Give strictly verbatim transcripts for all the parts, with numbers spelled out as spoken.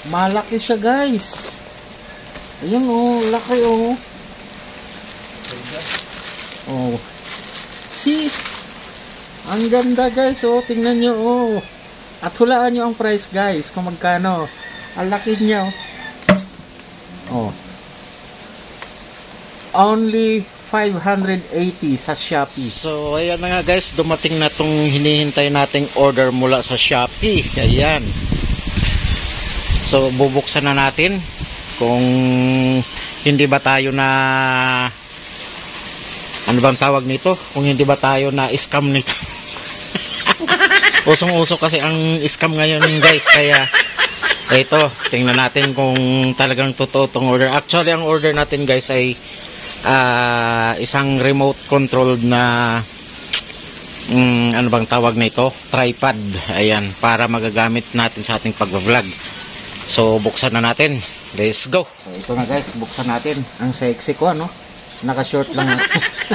Malaki siya guys. Ayun oh, laki oh. Oh. See? Ang ganda guys oh, tingnan nyo oh. At hulaan nyo ang price guys, kung magkano. Ang laki niya oh. Oh. Only five hundred eighty sa Shopee. So ayan na nga guys, dumating na tong hinihintay nating order mula sa Shopee. Ayan. So bubuksan na natin kung hindi ba tayo na, ano bang tawag nito? Kung hindi ba tayo na scam nito? Usong-uso kasi ang scam ngayon guys, kaya ito, tingnan natin kung talagang totoo tong order. Actually, ang order natin guys ay uh, isang remote controlled na um, ano bang tawag nito? Tripod. Ayan, para magagamit natin sa ating pag-vlog. So, buksan na natin. Let's go. So, ito na guys, buksan natin. Ang sexy ko, ano? Naka-short lang ako.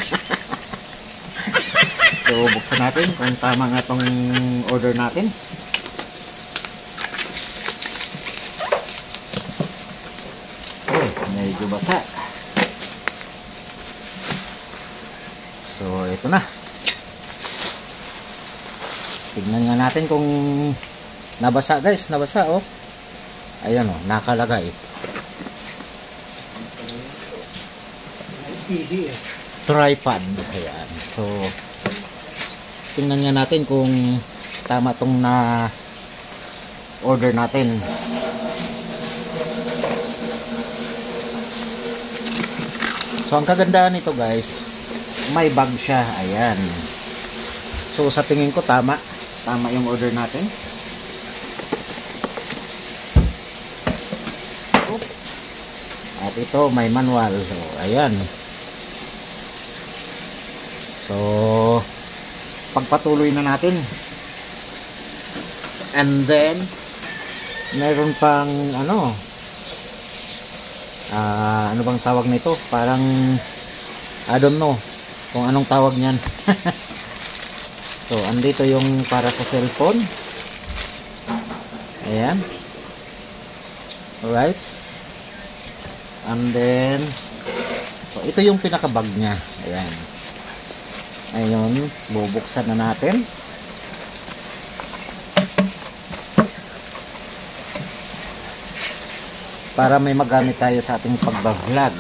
So, buksan natin kung tama nga tong order natin. Oh, medyo basa. So, ito na. Tignan nga natin kung nabasa guys, nabasa oh. Ayan oh, nakalagay. Tripod. Ayan. So, tingnan nga natin kung tama tong na order natin. So, ang kagandahan nito guys, may bag siya. Ayan. So, sa tingin ko tama. Tama yung order natin. At ito may manual. So, ayan. So, pagpatuloy na natin. And then, meron pang ano, uh, ano bang tawag nito? Parang, I don't know kung anong tawag niyan. So, andito yung para sa cellphone. Ayan. Alright. And then, so ito yung pinaka-bag niya. Ayan. Ayun, bubuksan na natin. Para may magamit tayo sa ating pagba-vlog.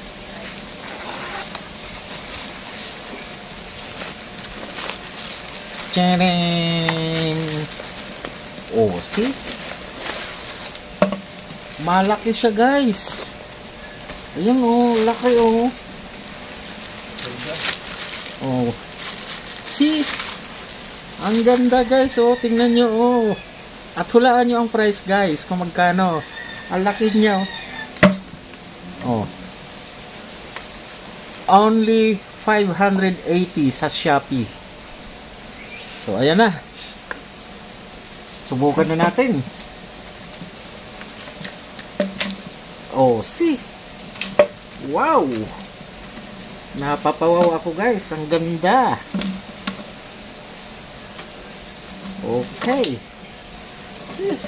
Tcharing! Oh, see? Malaki siya guys. Ayan oh, laki oh. Oh. See? Ang ganda guys oh, tingnan nyo oh. At hulaan nyo ang price guys, kung magkano. Ang laki niya oh. Oh. Only five hundred eighty sa Shopee. So ayan na. Subukan na natin. Oh, see? Wow! Napapawaw ako guys. Ang ganda. Okay. See?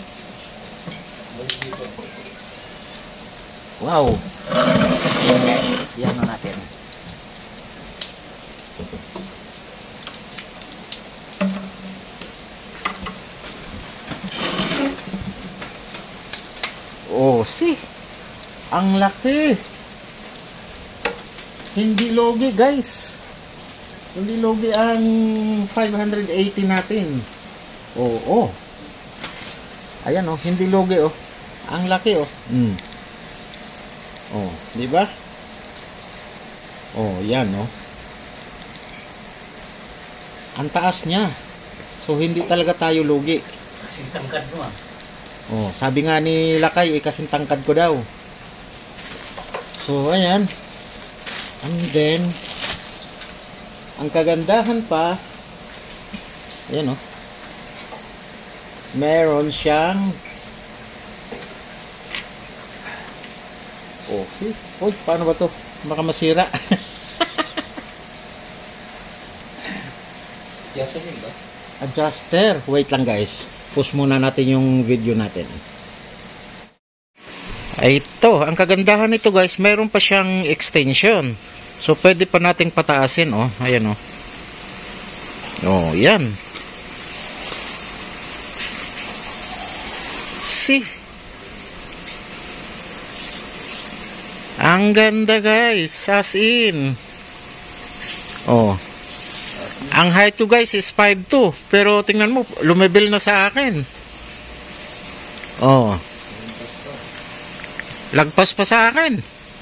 Wow. Yes. Yan na natin. Oh, see? Ang laki. Hindi logi guys. Hindi logi ang five hundred eighty natin. Oh, oh. Ayan oh, hindi logi oh. Ang laki oh. Mm. Oh, di ba? Oh, yan oh. Ang taas niya. So hindi talaga tayo logi. Kasing tangkad mo ah. Oh, sabi nga ni Lakay, eh, kasing tangkad ko daw. So, ayan. And then, ang kagandahan pa, ayan o, meron siyang, oh, see? Uy, paano ba to? Baka masira. Adjuster ba? Adjuster. Wait lang guys. Push muna natin yung video natin. Ay, ito, ang kagandahan nito guys, meron pa siyang extension. So, pwede pa nating pataasin, oh. Ayan, oh. Oh, yan. See? Ang ganda guys, as in. Oh. Ang height ko guys is five two. Pero tingnan mo, lumevel na sa akin. Oh. Lagpas pa sa akin.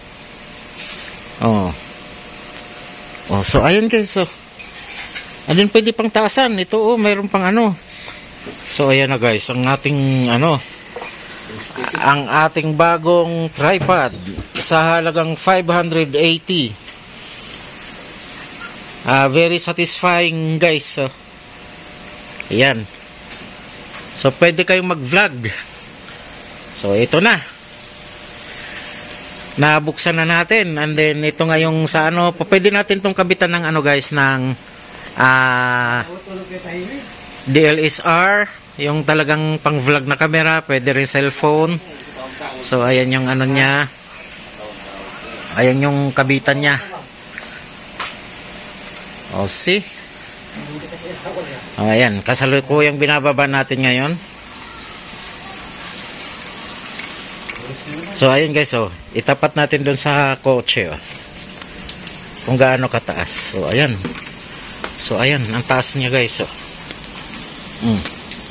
Oh. Oh, so ayun guys, so. Andun pwede pang taasan. Ito oh, mayroon pang ano. So ayan na guys, ang ating ano, ang ating bagong tripod sa halagang five hundred eighty. Uh, very satisfying guys. So, ayan. So pwede kayong mag-vlog. So ito na. Nabuksan na natin, and then ito ngayong sa ano, pwede natin tong kabitan ng ano guys, ng uh, D L S R, yung talagang pang vlog na camera, pwede rin cellphone. So ayan yung ano niya, ayan yung kabitan niya. O see, o, ayan, kasalukuyang binababa natin ngayon. So ayun guys, oh, itapat natin doon sa kotse, oh, kung gaano kataas. So ayan. So ayan, ang taas niya guys, oh. Mm.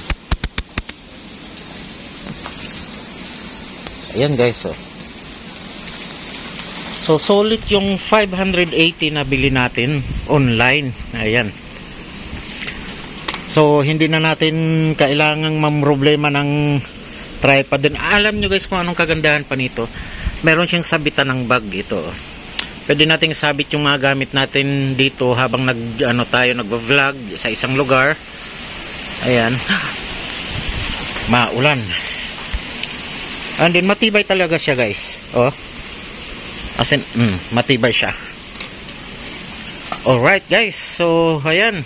Ayan guys, oh. So solid yung five hundred eighty na bili natin online. Ayan. So hindi na natin kailangang mamroblema ng tripod din. Alam nyo guys kung anong kagandahan pa nito. Meron siyang sabitan ng bag ito. Pwede nating sabit yung mga gamit natin dito habang nag ano tayo nagvo-vlog sa isang lugar. Ayan. Maulan. And then matibay talaga siya guys. Oh. As in, mm, matibay siya. Alright guys. So ayan.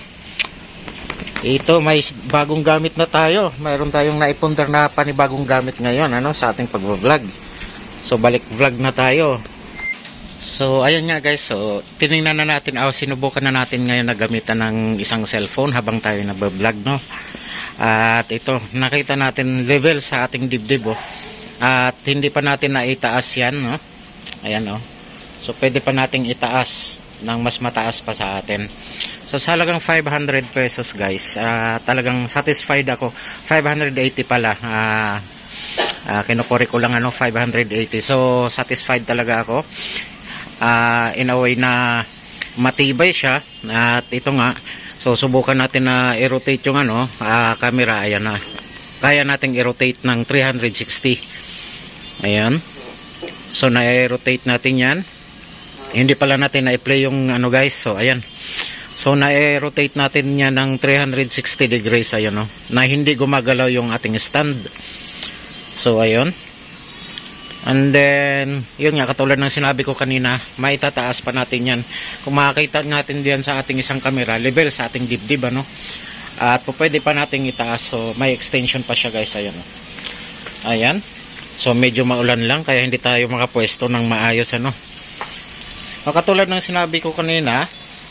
Ito, may bagong gamit na tayo. Mayroon tayong naipundar na panibagong gamit ngayon, ano, sa ating pag-vlog. So, balik vlog na tayo. So, ayan nga guys. So, tinignan na natin, oh, sinubukan na natin ngayon na gamitan ng isang cellphone habang tayo nag-vlog, no? At ito, nakita natin level sa ating dibdib, oh. At hindi pa natin naitaas yan, no? Ayan, oh. So, pwede pa nating itaas ng mas mataas pa sa atin. So sa halagang five hundred pesos guys, uh, talagang satisfied ako. Five hundred eighty pala, uh, uh, kinukuri ko lang ano, five hundred eighty. So satisfied talaga ako, uh, in a way na matibay siya. At ito nga, so subukan natin na i-rotate yung ano, uh, camera. Ayan na, kaya nating i-rotate ng three hundred sixty. Ayan. So na-rotate natin yan. Hindi pala natin na-play yung ano guys. So ayan. So na-rotate natin niya ng three hundred sixty degrees, ayun, no, na hindi gumagalaw yung ating stand. So ayun. And then yun nga, katulad ng sinabi ko kanina, maitataas pa natin yan. Kung makakita natin diyan sa ating isang camera, level sa ating dibdib, ano. At pwede pa nating itaas. So may extension pa siya guys, ayun, no. Ayan. So medyo maulan lang kaya hindi tayo makapwesto ng maayos, ano. O, katulad ng sinabi ko kanina,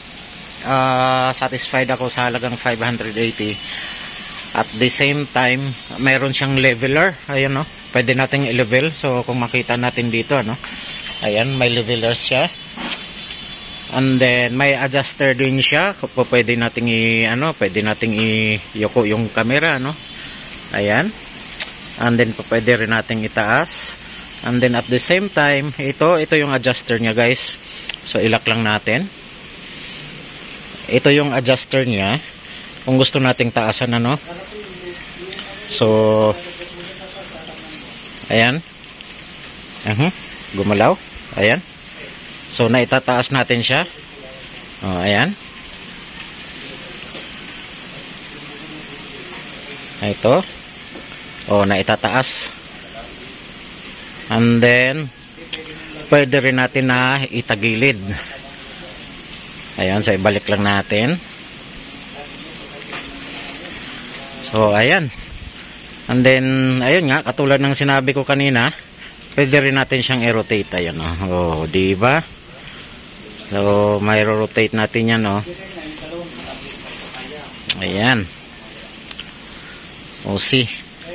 Uh, satisfied ako sa halagang five hundred eighty. At the same time, mayroon siyang leveler. Ayan, no, pwede nating i-level. So kung makita natin dito, ano, ayan, may leveler siya. And then may adjuster din siya. Pwede nating i ano, pwede nating i-yoko yung camera, no. Ayan. And then pwede rin nating itaas. And then at the same time, ito ito yung adjuster niya guys. So ilak lang natin. Ito yung adjuster niya kung gusto nating taasan, ano. So ayan, uh -huh. Gumalaw, ayan. So naitataas natin siya. Oh, ayan. Ito, oh, naitataas. And then pwede rin natin na itagilid. Ayan, so ibalik lang natin. So ayan. And then ayun nga, katulad ng sinabi ko kanina, pwede rin natin siyang i-rotate. Ayan, oh. Oh, di ba? So, may rotate natin yan, oh. Ayan. O, see.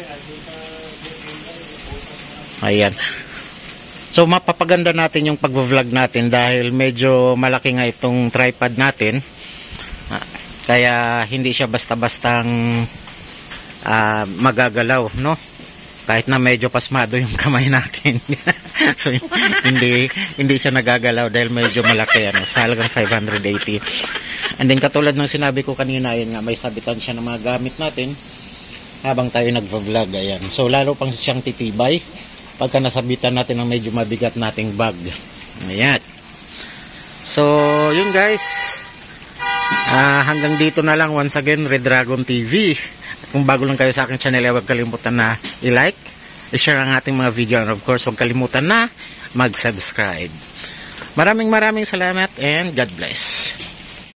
Ayan. So, mapapaganda natin yung pag-vlog natin dahil medyo malaki nga itong tripod natin. Kaya, hindi siya basta-bastang uh, magagalaw, no? Kahit na medyo pasmado yung kamay natin. So, hindi hindi siya nagagalaw dahil medyo malaki. Ano, sa halagang five hundred eighty. And then, katulad ng sinabi ko kanina, ayun nga, may sabitan siya ng mga gamit natin habang tayo nagva-vlog. Ayan. So, lalo pang siyang titibay pagka nasabitan natin ng medyo mabigat nating bag. Ayan. So, yun guys. Uh, hanggang dito na lang. Once again, Red Dragon T V. At kung bago lang kayo sa aking channel, huwag kalimutan na i-like, i-share ang ating mga video. And of course, huwag kalimutan na mag-subscribe. Maraming maraming salamat and God bless.